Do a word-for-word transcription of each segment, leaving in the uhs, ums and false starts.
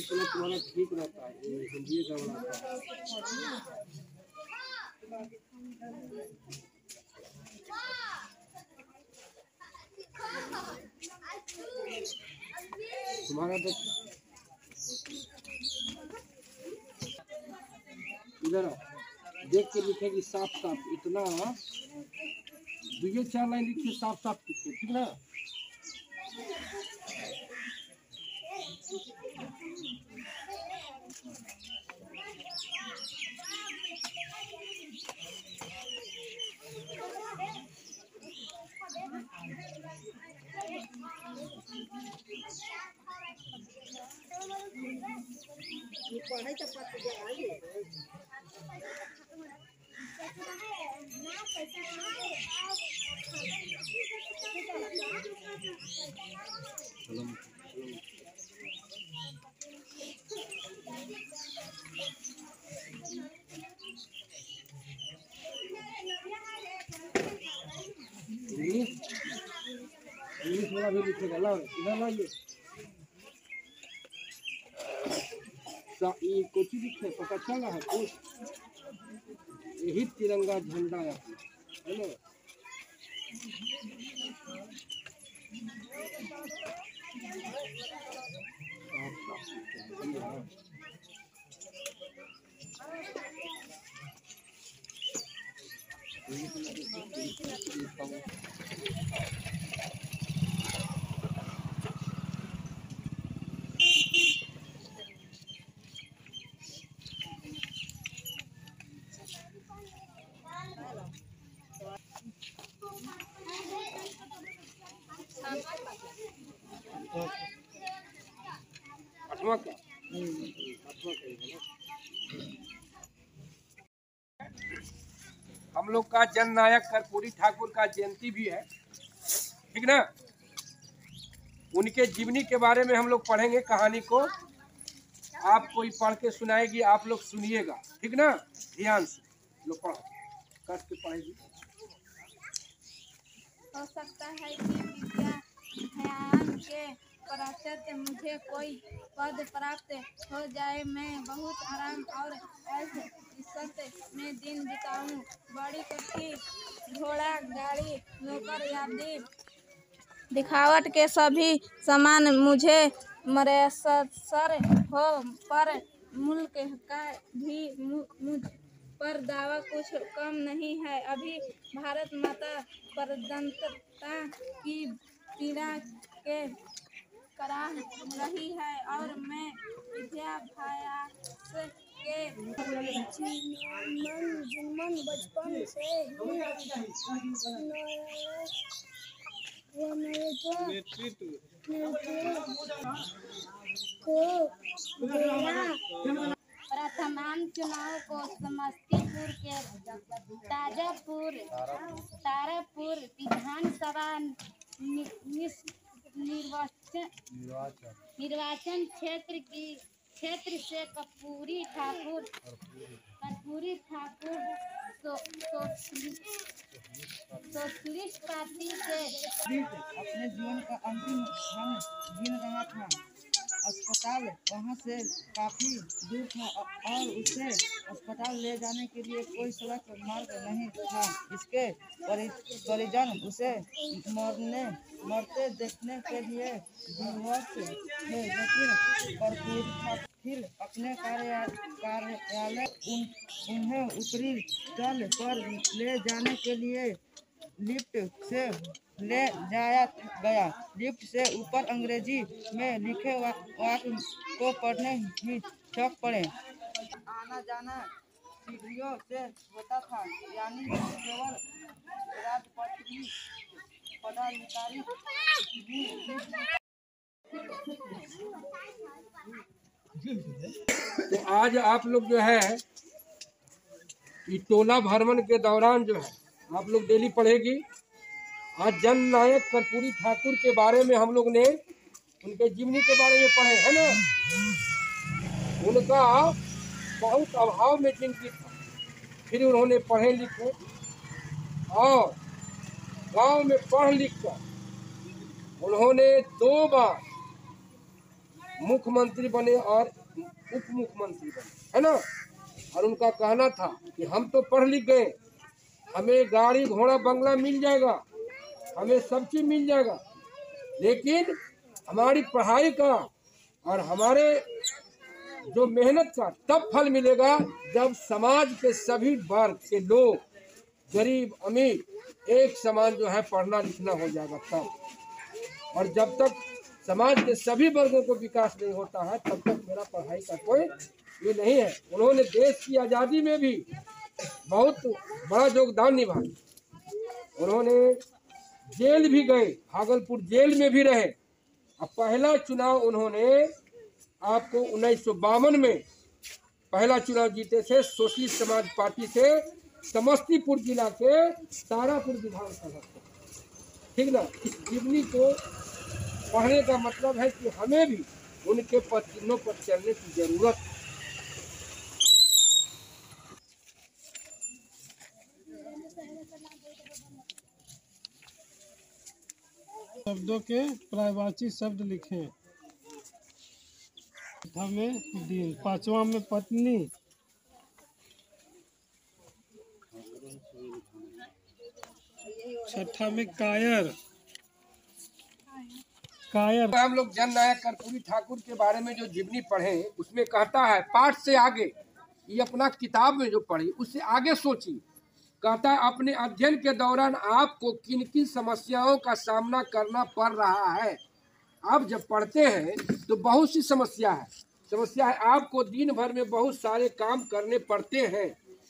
इतना तुम्हारा ठीक रहता है, ये हिंदी का बनाता है। तुम्हारा तो इधर देख के लिखेगी साफ साफ, इतना दुए चार लाइन लिखिए साफ साफ लिखिए, ठीक ना। इंग्लिश वाला भी लिखेगा, ला इधर लाइए। ये कुछ लिखे पता चल रहा है कुछ, यही तिरंगा झंडा है ना। आठवां का आठवां का हम लोग का जननायक कर्पूरी ठाकुर का जयंती भी है, ठीक ना। उनके जीवनी के बारे में हम लोग पढ़ेंगे, कहानी को आप कोई पढ़ के सुनाएगी, आप लोग सुनिएगा, ठीक ना। ध्यान से लोग पढ़ो, कस के पढ़ेगी। हो सकता है कि विज्ञान के पश्चात मुझे कोई पद प्राप्त हो जाए, मैं बहुत आराम और ऐश इज्जत में दिन बिताऊं, बड़ी कुर्सी घोड़ा गाड़ी नौकर आदि दिखावट के सभी सामान मुझे मैसर हो, पर मुल्क का भी मुझ पर दावा कुछ कम नहीं है। अभी भारत माता प्रजातंत्रता की पीड़ा के करा रही है और मैं विद्याभ्यास के जुम्मन बचपन से ही नेतृत्व को गया। प्रथमान चुनाव को समस्तीपुर के ताजापुर तारापुर विधानसभा निर्वाचन निर्वाचन क्षेत्र की क्षेत्र से कर्पूरी ठाकुर कर्पूरी ठाकुर सोशलिस्ट पार्टी से अपने जीवन का अंतिम क्षण जीन रहा था। अस्पताल वहां से काफी दूर था और उसे अस्पताल ले जाने के लिए कोई सड़क मार्ग नहीं था। इसके परिजन उसे मरने मरते देखने के लिए विवश थे, लेकिन कर्पूरी ठाकुर अपने कार्यालय उन, उन्हें ऊपरी तल पर ले जाने के लिए लिफ्ट से ले जाया गया। लिफ्ट से ऊपर अंग्रेजी में लिखे वाक्य को पढ़ने ही चौंक पड़े। आना जाना सीढ़ियों से होता था, यानी केवल राजपत्रित पदाधिकारी तो आज आप लोग जो है ये टोला भ्रमण के दौरान जो है आप लोग डेली पढ़ेगी। आज जननायक कर्पूरी ठाकुर के बारे में हम लोग ने उनके जीवनी के बारे में पढ़े है ना। उनका बहुत अभाव में जिंदगी था, फिर उन्होंने पढ़े लिखे और गांव में पढ़ लिख कर उन्होंने दो बार मुख्यमंत्री बने और उप मुख्यमंत्री बने, है ना। और उनका कहना था कि हम तो पढ़ लिख गए, हमें गाड़ी घोड़ा बंगला मिल जाएगा, हमें सब चीज मिल जाएगा, लेकिन हमारी पढ़ाई का और हमारे जो मेहनत का तब फल मिलेगा जब समाज के सभी वर्ग के लोग, गरीब अमीर एक समान जो है पढ़ना लिखना हो जाएगा तब। और जब तक समाज के सभी वर्गों को विकास नहीं होता है तब तक मेरा पढ़ाई का कोई ये नहीं है। उन्होंने देश की आज़ादी में भी बहुत बड़ा योगदान निभाया। उन्होंने जेल भी गए, भागलपुर जेल में भी रहे। अब पहला चुनाव उन्होंने आपको उन्नीस सौ बावन में पहला चुनाव जीते थे सोशलिस्ट समाज पार्टी से, समस्तीपुर जिला के तारापुर विधानसभा से, ठीक ना। इस जीवनी को पढ़ने का मतलब है कि हमें भी उनके पद चिन्हों पर चलने की जरूरत है। शब्दों के पर्यायवाची शब्द लिखें। चौथा में दिन, पांचवा में पत्नी, छठा में कायर। कायर हम लोग जननायक कर्पूरी ठाकुर के बारे में जो जीवनी पढ़े उसमें कहता है, पाठ से आगे, ये अपना किताब में जो पढ़ी उससे आगे सोचिए। कहता है अपने अध्ययन के दौरान आपको किन किन समस्याओं का सामना करना पड़ रहा है। आप जब पढ़ते हैं तो बहुत सी समस्या है समस्या है आपको दिन भर में बहुत सारे काम करने पड़ते हैं,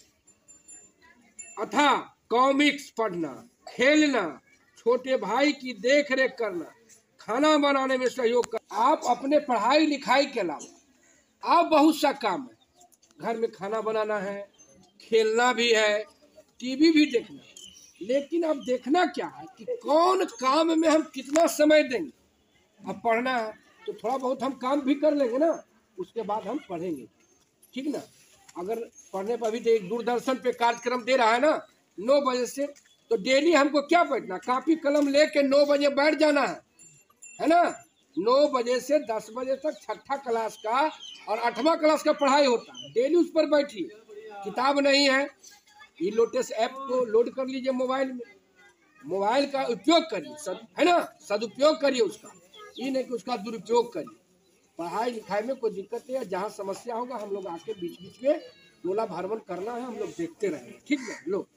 अथा कॉमिक्स पढ़ना, खेलना, छोटे भाई की देख रेख करना, खाना बनाने में सहयोग कर। आप अपने पढ़ाई लिखाई के अलावा आप बहुत सा काम है, घर में खाना बनाना है, खेलना भी है, टीवी भी देखना, लेकिन अब देखना क्या है कि कौन काम में हम कितना समय देंगे। अब पढ़ना है तो थोड़ा बहुत हम काम भी कर लेंगे ना, उसके बाद हम पढ़ेंगे, ठीक ना। अगर पढ़ने पर भी तो एक दूरदर्शन पे कार्यक्रम दे रहा है ना नौ बजे से, तो डेली हमको क्या पढ़ना, कापी कलम लेके नौ बजे बैठ जाना है, है ना। नौ बजे से दस बजे तक छठा क्लास का और आठवां क्लास का पढ़ाई होता है, डेली उस पर बैठिए। किताब नहीं है, ये लोटस ऐप को लोड कर लीजिए मोबाइल में, मोबाइल का उपयोग करिए, सद है ना, सदुपयोग करिए उसका, ये नहीं कि उसका दुरुपयोग करिए। पढ़ाई लिखाई में कोई दिक्कत है, जहाँ समस्या होगा हम लोग आके बीच बीच में टोला भरवन करना है, हम लोग देखते रहेंगे, ठीक है। लो